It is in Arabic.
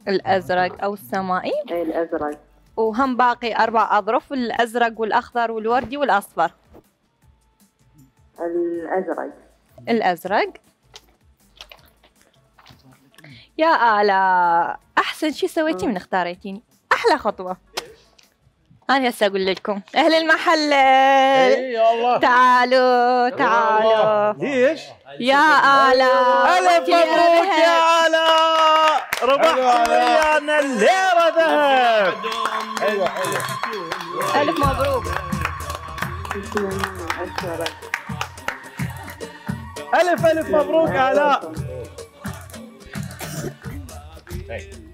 الأزرق أو السمائي؟ اي الأزرق. وهم باقي 4 أظرف، الأزرق والأخضر والوردي والأصفر. الأزرق. الأزرق. يا آلاء، أحسن شي سويتي من اختاريتيني، أحلى خطوة. أنا هسه أقول لكم أهل المحل، اي والله تعالوا تعالوا. ليش؟ يا آلاء ألف مبروك يا آلاء، ربحت ويانا الليرة ذهب. حلو حلو. ألف مبروك. ألف مبروك آلاء.